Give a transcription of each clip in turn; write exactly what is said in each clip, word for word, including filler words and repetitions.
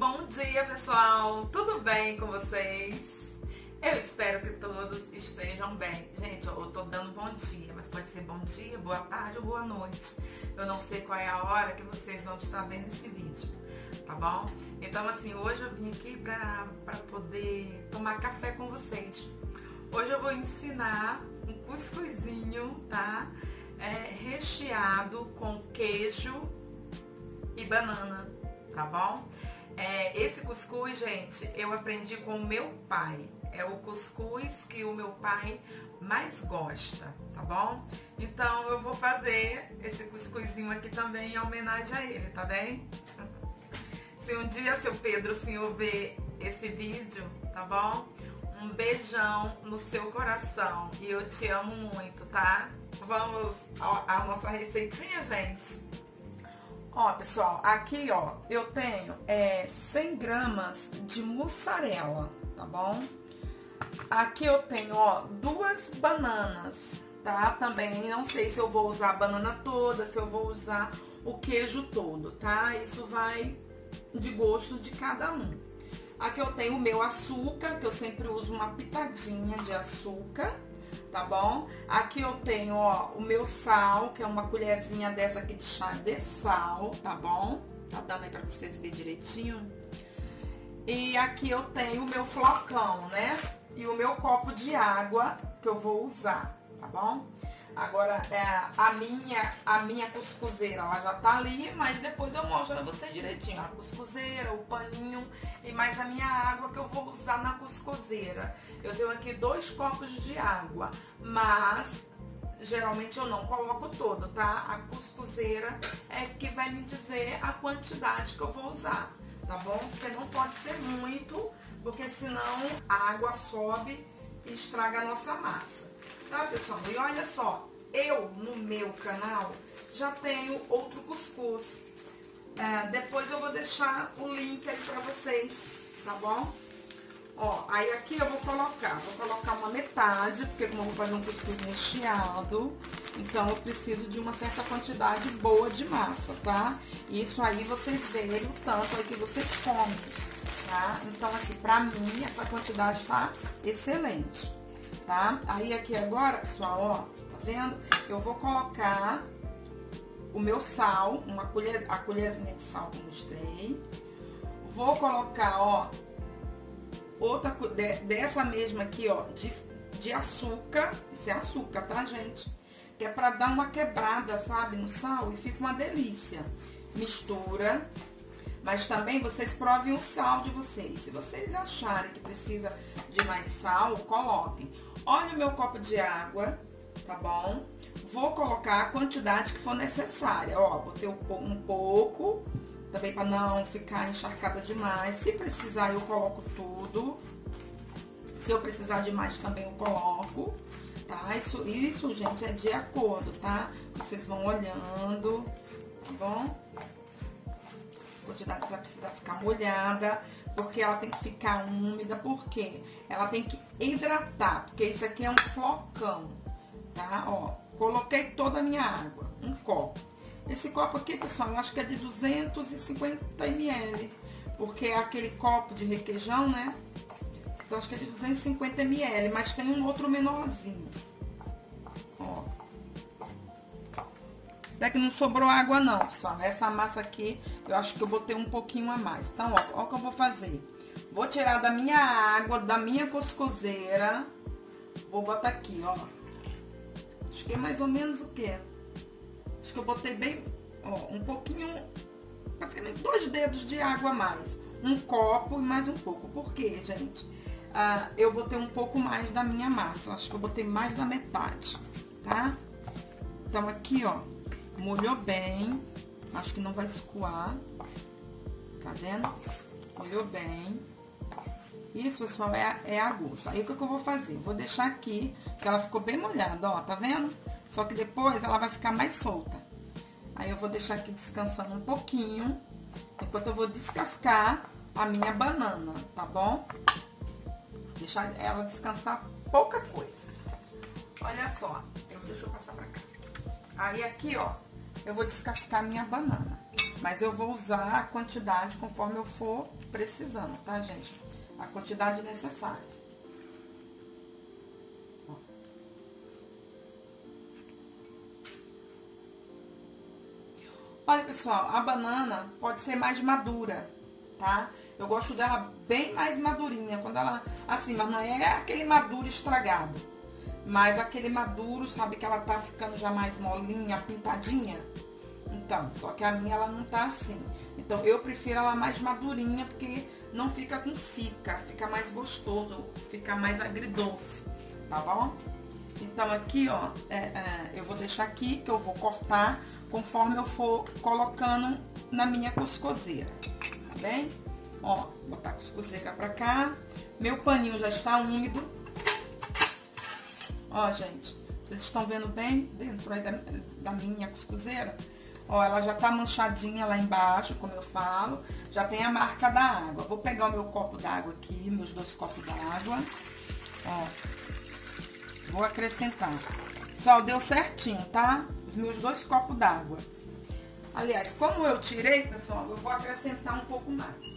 bom dia pessoal, tudo bem com vocês? Eu espero que todos estejam bem. Gente, eu tô dando bom dia, mas pode ser bom dia, boa tarde ou boa noite. Eu não sei qual é a hora que vocês vão estar vendo esse vídeo, tá bom? Então assim, hoje eu vim aqui pra, pra poder tomar café com vocês. Hoje eu vou ensinar um cuscuzinho, tá? É, recheado com queijo e banana, tá bom? É, esse cuscuz, gente, eu aprendi com o meu pai. É o cuscuz que o meu pai mais gosta, tá bom? Então eu vou fazer esse cuscuzinho aqui também em homenagem a ele, tá bem? Se um dia, seu Pedro, o senhor ver esse vídeo, tá bom? Um beijão no seu coração e eu te amo muito, tá? Vamos à nossa receitinha, gente? Ó, pessoal, aqui, ó, eu tenho é, cem gramas de mussarela, tá bom? Aqui eu tenho, ó, duas bananas, tá? Também não sei se eu vou usar a banana toda, se eu vou usar o queijo todo, tá? Isso vai de gosto de cada um. Aqui eu tenho o meu açúcar, que eu sempre uso uma pitadinha de açúcar, tá bom? Aqui eu tenho, ó, o meu sal, que é uma colherzinha dessa aqui de chá de sal, tá bom? Tá dando aí pra vocês verem direitinho. E aqui eu tenho o meu flocão, né? E o meu copo de água que eu vou usar, tá bom? Agora, é, a minha a minha cuscuzeira, ela já tá ali, mas depois eu mostro pra você direitinho. A cuscuzeira, o paninho e mais a minha água que eu vou usar na cuscuzeira. Eu tenho aqui dois copos de água, mas geralmente eu não coloco todo, tá? A cuscuzeira é que vai me dizer a quantidade que eu vou usar, tá bom? Porque não pode ser muito, porque senão a água sobe e estraga a nossa massa. Tá, pessoal? E olha só, eu no meu canal já tenho outro cuscuz. É, depois eu vou deixar o link aí pra vocês, tá bom? Ó, aí aqui eu vou colocar, vou colocar uma metade, porque como eu vou fazer um cuscuz recheado, então eu preciso de uma certa quantidade boa de massa, tá? Isso aí vocês verem o tanto aí que vocês comem, tá? Então aqui, pra mim, essa quantidade tá excelente. Tá? Aí aqui agora, pessoal, ó, tá vendo? Eu vou colocar o meu sal, uma colher, a colherzinha de sal que eu mostrei. Vou colocar, ó, outra dessa mesma aqui, ó, de, de açúcar. Isso é açúcar, tá, gente? Que é pra dar uma quebrada, sabe, no sal e fica uma delícia. Mistura. Mas também vocês provem o sal de vocês. Se vocês acharem que precisa de mais sal, coloquem. Olha o meu copo de água, tá bom? Vou colocar a quantidade que for necessária. Ó, botei um pouco, também para não ficar encharcada demais. Se precisar, eu coloco tudo. Se eu precisar de mais, também eu coloco, tá? Isso, isso, gente, é de acordo, tá? Vocês vão olhando, tá bom? A quantidade vai precisar ficar molhada, porque ela tem que ficar úmida, porque ela tem que hidratar, porque isso aqui é um flocão, tá? Ó, coloquei toda a minha água, um copo. Esse copo aqui, pessoal, eu acho que é de duzentos e cinquenta mililitros, porque é aquele copo de requeijão, né? Então, acho que é de duzentos e cinquenta mililitros, mas tem um outro menorzinho. Ó. Até que não sobrou água não, pessoal. Essa massa aqui, eu acho que eu botei um pouquinho a mais. Então, ó, ó o que eu vou fazer. Vou tirar da minha água, da minha cuscuzeira. Vou botar aqui, ó. Acho que é mais ou menos o quê? Acho que eu botei bem, ó, um pouquinho, praticamente dois dedos de água a mais. Um copo e mais um pouco. Por quê, gente? Ah, eu botei um pouco mais da minha massa. Acho que eu botei mais da metade, tá? Então, aqui, ó. Molhou bem, acho que não vai escoar, tá vendo? Molhou bem. Isso, pessoal, é, é a gosto. Aí, o que, que eu vou fazer? Vou deixar aqui, que ela ficou bem molhada, ó, tá vendo? Só que depois ela vai ficar mais solta. Aí, eu vou deixar aqui descansando um pouquinho, enquanto eu vou descascar a minha banana, tá bom? Deixar ela descansar pouca coisa. Olha só, eu, deixa eu passar pra cá. Aí, aqui, ó, eu vou descascar minha banana. Mas eu vou usar a quantidade conforme eu for precisando, tá, gente? A quantidade necessária. Ó. Olha, pessoal, a banana pode ser mais madura, tá? Eu gosto dela bem mais madurinha, quando ela, assim, mas não é aquele maduro estragado, mas aquele maduro, sabe, que ela tá ficando já mais molinha, pintadinha. Então, só que a minha ela não tá assim. Então, eu prefiro ela mais madurinha, porque não fica com cica, fica mais gostoso, fica mais agridoce, tá bom? Então, aqui, ó, é, é, eu vou deixar aqui, que eu vou cortar conforme eu for colocando na minha cuscuzeira, tá bem? Ó, botar a cuscuzeira pra cá. Meu paninho já está úmido. Ó, gente, vocês estão vendo bem dentro aí da, da minha cuscuzeira? Ó, ela já tá manchadinha lá embaixo, como eu falo. Já tem a marca da água. Vou pegar o meu copo d'água aqui, meus dois copos d'água. Ó, vou acrescentar. Só deu certinho, tá? Os meus dois copos d'água. Aliás, como eu tirei, pessoal, eu vou acrescentar um pouco mais.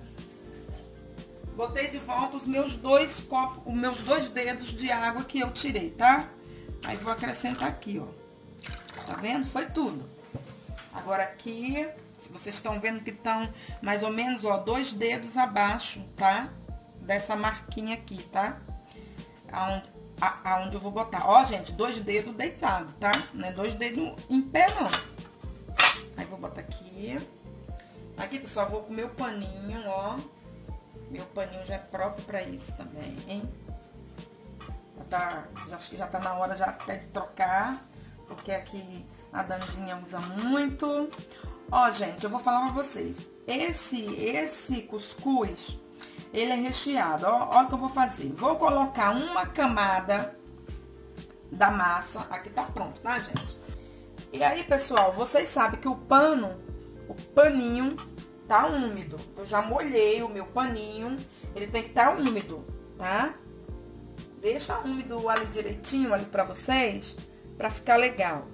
Botei de volta os meus dois copos, os meus dois dedos de água que eu tirei, tá? Aí vou acrescentar aqui, ó. Tá vendo? Foi tudo. Agora aqui, vocês estão vendo que estão mais ou menos, ó, dois dedos abaixo, tá? Dessa marquinha aqui, tá? Aonde, a, aonde eu vou botar. Ó, gente, dois dedos deitados, tá? Não é dois dedos em pé, não. Aí vou botar aqui. Aqui, pessoal, vou com o meu paninho, ó. Meu paninho já é próprio pra isso também, hein? Já tá, já, acho que já tá na hora já até de trocar, porque aqui a Dandinha usa muito. Ó, gente, eu vou falar pra vocês. Esse, esse cuscuz, ele é recheado. Ó, ó o que eu vou fazer. Vou colocar uma camada da massa. Aqui tá pronto, tá, gente? E aí, pessoal, vocês sabem que o pano, o paninho... tá úmido. Eu já molhei o meu paninho. Ele tem que estar úmido, tá? Deixa úmido ali direitinho ali pra vocês, pra ficar legal.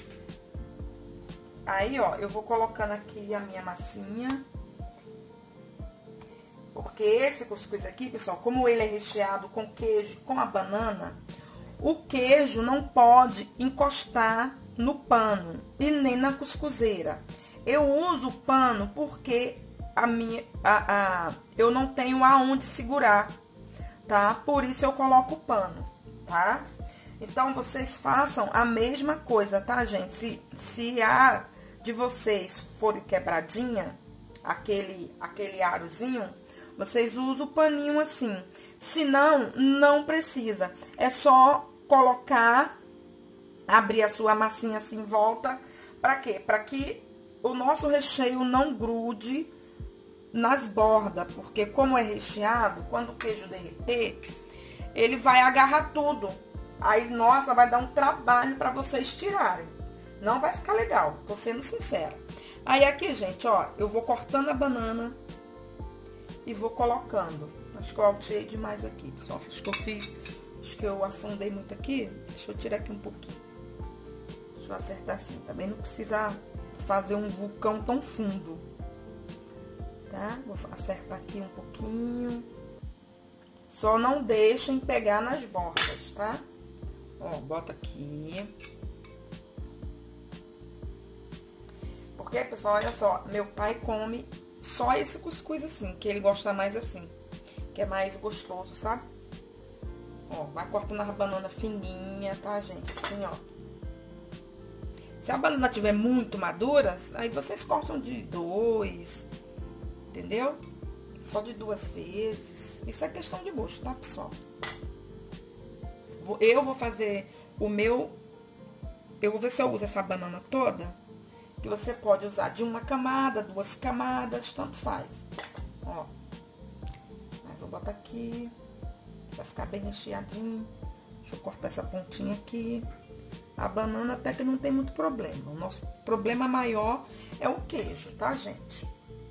Aí, ó, eu vou colocando aqui a minha massinha. Porque esse cuscuz aqui, pessoal, como ele é recheado com queijo, com a banana, o queijo não pode encostar no pano e nem na cuscuzeira. Eu uso o pano porque a minha, a, a, eu não tenho aonde segurar, tá? Por isso eu coloco o pano, tá? Então, vocês façam a mesma coisa, tá, gente? Se, se a de vocês for quebradinha, aquele, aquele arozinho, vocês usam o paninho assim. Se não, não precisa. É só colocar, abrir a sua massinha assim em volta. Pra quê? Pra que o nosso recheio não grude nas bordas, porque como é recheado, quando o queijo derreter, ele vai agarrar tudo. Aí, nossa, vai dar um trabalho pra vocês tirarem. Não vai ficar legal, tô sendo sincera. Aí aqui, gente, ó, eu vou cortando a banana e vou colocando. Acho que eu alteei demais aqui, pessoal. Acho que eu fiz, acho que eu afundei muito aqui. Deixa eu tirar aqui um pouquinho. Deixa eu acertar assim, também não precisa fazer um vulcão tão fundo, tá? Vou acertar aqui um pouquinho. Só não deixem pegar nas bordas, tá? Ó, bota aqui. Porque, pessoal, olha só, meu pai come só esse cuscuz assim, que ele gosta mais assim, que é mais gostoso, sabe? Ó, vai cortando as bananas fininha, tá, gente? Assim, ó. Se a banana tiver muito madura, aí vocês cortam de dois, entendeu? Só de duas vezes. Isso é questão de gosto, tá, pessoal? Eu vou fazer o meu... Eu vou ver se eu uso essa banana toda. Que você pode usar de uma camada, duas camadas, tanto faz. Ó. Aí vou botar aqui. Vai ficar bem recheadinho. Deixa eu cortar essa pontinha aqui. A banana até que não tem muito problema. O nosso problema maior é o queijo, tá, gente?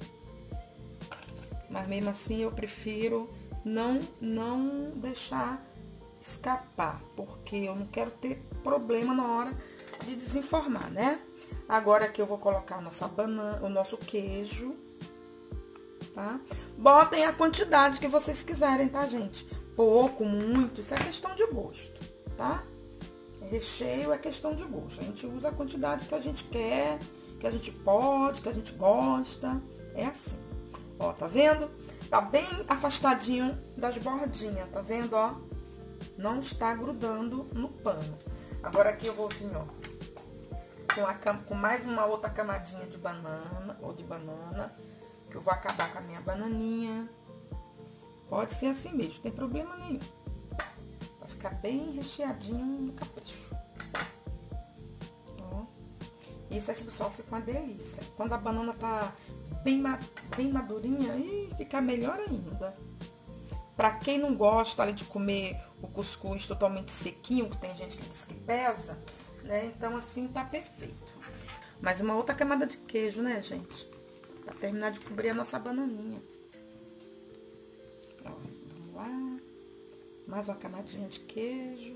Mas mesmo assim eu prefiro não, não deixar escapar. Porque eu não quero ter problema na hora de desenformar, né? Agora aqui eu vou colocar a nossa banana, o nosso queijo, tá? Botem a quantidade que vocês quiserem, tá, gente? Pouco, muito, isso é questão de gosto, tá? Recheio é questão de gosto. A gente usa a quantidade que a gente quer, que a gente pode, que a gente gosta. É assim. Ó, tá vendo? Tá bem afastadinho das bordinhas, tá vendo, ó? Não está grudando no pano. Agora aqui eu vou vir, ó, com, a, com mais uma outra camadinha de banana, ou de banana, que eu vou acabar com a minha bananinha. Pode ser assim mesmo, não tem problema nenhum. Vai ficar bem recheadinho no capricho. Ó. Isso aqui, pessoal, fica uma delícia. Quando a banana tá bem, bem madurinha, aí fica melhor ainda. Pra quem não gosta ali de comer o cuscuz totalmente sequinho, que tem gente que diz que pesa, né? Então, assim, tá perfeito. Mais uma outra camada de queijo, né, gente? Pra terminar de cobrir a nossa bananinha. Ó, vamos lá. Mais uma camadinha de queijo.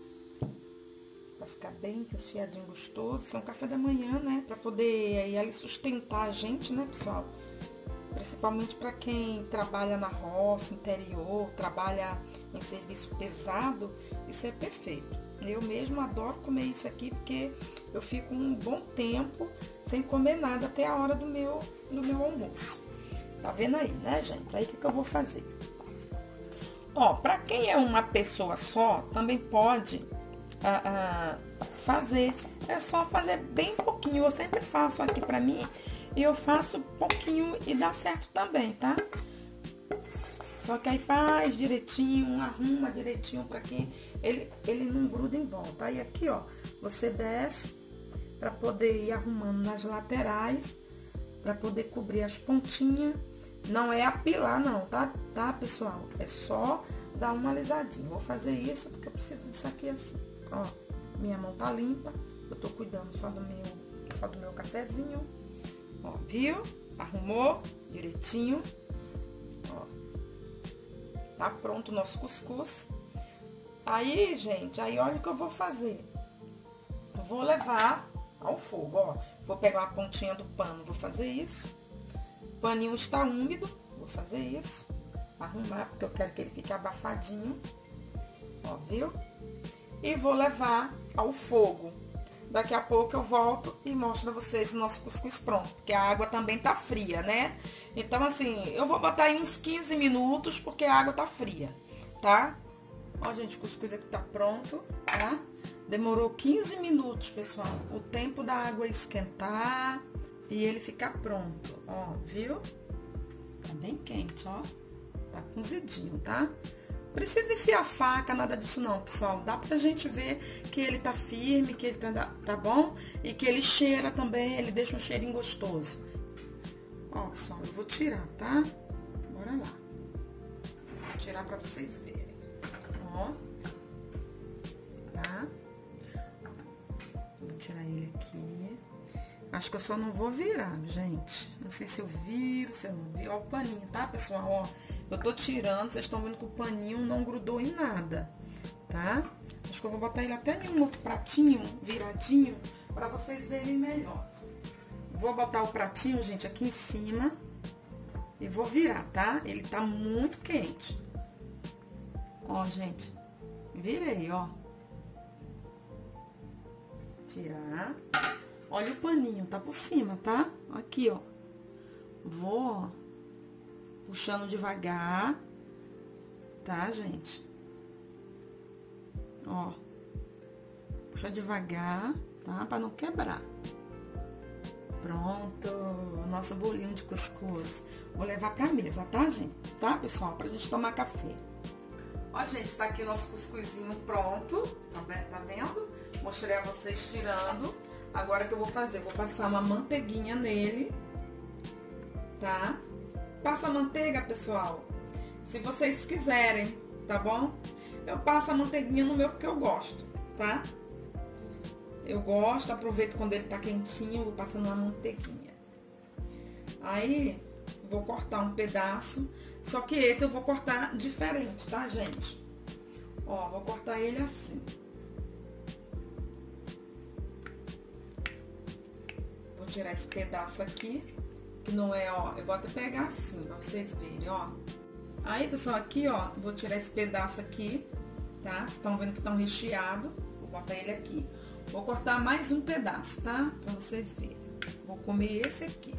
Pra ficar bem recheadinho, gostoso. Isso é um café da manhã, né? Pra poder aí ali sustentar a gente, né, pessoal? Principalmente para quem trabalha na roça, interior, trabalha em serviço pesado, isso é perfeito. Eu mesmo adoro comer isso aqui porque eu fico um bom tempo sem comer nada até a hora do meu, do meu almoço. Tá vendo aí, né, gente? Aí o que, que eu vou fazer? Ó, para quem é uma pessoa só, também pode ah, ah, fazer. É só fazer bem pouquinho. Eu sempre faço aqui para mim. E eu faço pouquinho e dá certo também, tá? Só que aí faz direitinho, arruma direitinho pra que ele, ele não gruda em volta. Aí aqui, ó, você desce pra poder ir arrumando nas laterais, pra poder cobrir as pontinhas. Não é apilar não, tá, tá, pessoal? É só dar uma alisadinha. Vou fazer isso porque eu preciso disso aqui assim. Ó, minha mão tá limpa, eu tô cuidando só do meu, só do meu cafezinho. Ó, viu? Arrumou direitinho. Ó, tá pronto o nosso cuscuz. Aí, gente, aí olha o que eu vou fazer. Eu vou levar ao fogo, ó. Vou pegar uma pontinha do pano, vou fazer isso. O paninho está úmido, vou fazer isso. Arrumar, porque eu quero que ele fique abafadinho. Ó, viu? E vou levar ao fogo. Daqui a pouco eu volto e mostro pra vocês o nosso cuscuz pronto. Porque a água também tá fria, né? Então, assim, eu vou botar aí uns quinze minutos, porque a água tá fria, tá? Ó, gente, o cuscuz aqui tá pronto, tá? Demorou quinze minutos, pessoal. O tempo da água esquentar e ele ficar pronto, ó, viu? Tá bem quente, ó. Tá cozidinho, tá? Precisa enfiar a faca, nada disso não, pessoal. Dá pra gente ver que ele tá firme, que ele tá, tá bom? E que ele cheira também, ele deixa um cheirinho gostoso. Ó, pessoal, eu vou tirar, tá? Bora lá. Vou tirar pra vocês verem. Ó. Tá? Vou tirar ele aqui. Acho que eu só não vou virar, gente. Não sei se eu viro, se eu não viro. Ó o paninho, tá, pessoal? Ó, eu tô tirando, vocês estão vendo que o paninho não grudou em nada, tá? Acho que eu vou botar ele até em um outro pratinho, viradinho, pra vocês verem melhor. Vou botar o pratinho, gente, aqui em cima e vou virar, tá? Ele tá muito quente. Ó, gente, virei, ó. Tirar. Olha o paninho, tá por cima, tá? Aqui, ó. Vou, ó, puxando devagar, tá, gente? Ó. Puxa devagar, tá? Pra não quebrar. Pronto. Nosso bolinho de cuscuz. Vou levar pra mesa, tá, gente? Tá, pessoal? Pra gente tomar café. Ó, gente, tá aqui o nosso cuscuzinho pronto. Tá vendo? Mostrei a vocês tirando. Agora o que eu vou fazer? Vou passar uma manteiguinha nele, tá? Passa a manteiga, pessoal, se vocês quiserem, tá bom? Eu passo a manteiguinha no meu porque eu gosto, tá? Eu gosto, aproveito quando ele tá quentinho, vou passando uma manteiguinha. Aí, vou cortar um pedaço, só que esse eu vou cortar diferente, tá, gente? Ó, vou cortar ele assim. tirar esse pedaço aqui, que não é, ó, eu vou até pegar assim, pra vocês verem, ó. Aí, pessoal, aqui, ó, vou tirar esse pedaço aqui, tá? Vocês estão vendo que estão recheado, vou botar ele aqui. Vou cortar mais um pedaço, tá? Pra vocês verem. Vou comer esse aqui.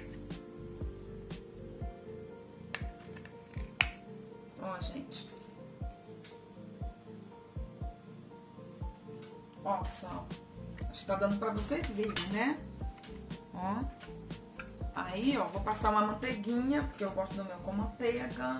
Ó, gente. Ó, pessoal. Acho que tá dando pra vocês verem, né? Ó. Aí, ó, vou passar uma manteiguinha, porque eu gosto do meu com manteiga.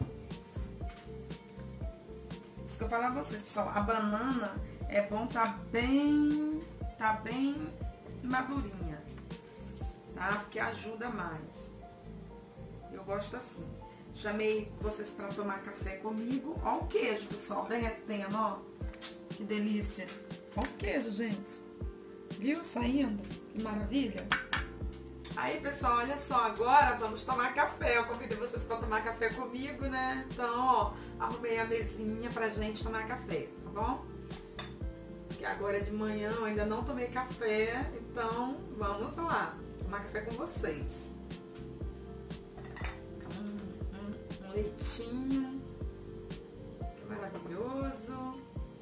Isso que eu falo a vocês, pessoal. A banana é bom tá bem, tá bem madurinha, tá? Porque ajuda mais. Eu gosto assim. Chamei vocês para tomar café comigo. Ó o queijo, pessoal, derretendo, ó. Que delícia. Ó o queijo, gente. Viu? Saindo. Que maravilha. Aí, pessoal, olha só, agora vamos tomar café. Eu convidei vocês para tomar café comigo, né? Então, ó, arrumei a mesinha pra gente tomar café, tá bom? Porque agora é de manhã, eu ainda não tomei café, então vamos lá, tomar café com vocês. Um, um, um leitinho, que maravilhoso.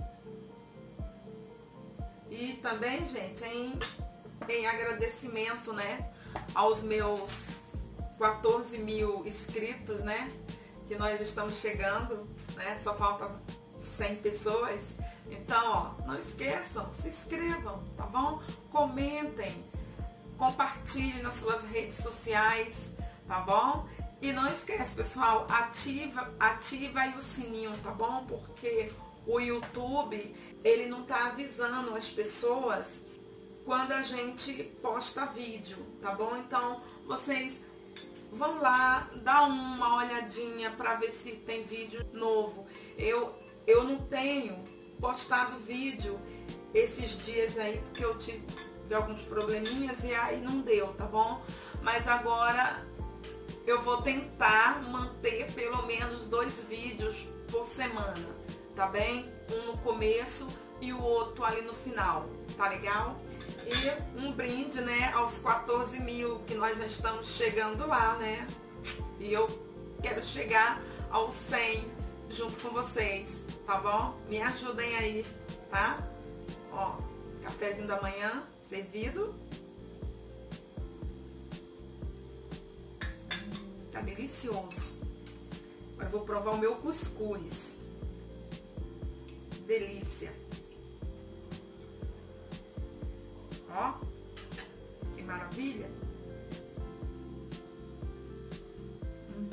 E também, gente, em, em agradecimento, né, aos meus quatorze mil inscritos, né, que nós estamos chegando, né, só falta cem pessoas. Então, ó, não esqueçam, se inscrevam, tá bom? Comentem, compartilhem nas suas redes sociais, tá bom? E não esquece, pessoal, ativa, ativa aí o sininho, tá bom? Porque o YouTube, ele não tá avisando as pessoas quando a gente posta vídeo, tá bom? Então, vocês vão lá, dá uma olhadinha para ver se tem vídeo novo. Eu, eu não tenho postado vídeo esses dias aí, porque eu tive alguns probleminhas e aí não deu, tá bom? Mas agora eu vou tentar manter pelo menos dois vídeos por semana, tá bem? Um no começo e o outro ali no final, tá legal? E um brinde, né, aos quatorze mil, que nós já estamos chegando lá, né? E eu quero chegar aos cem junto com vocês, tá bom? Me ajudem aí, tá? Ó, cafezinho da manhã servido. Hum, tá delicioso. Mas vou provar o meu cuscuz. Delícia. Ó, que maravilha. Hum.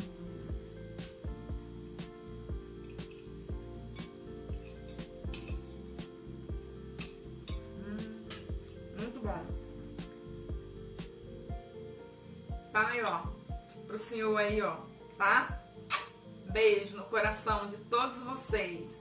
Hum, muito bom. Tá aí, ó, pro senhor aí, ó, tá? Beijo no coração de todos vocês.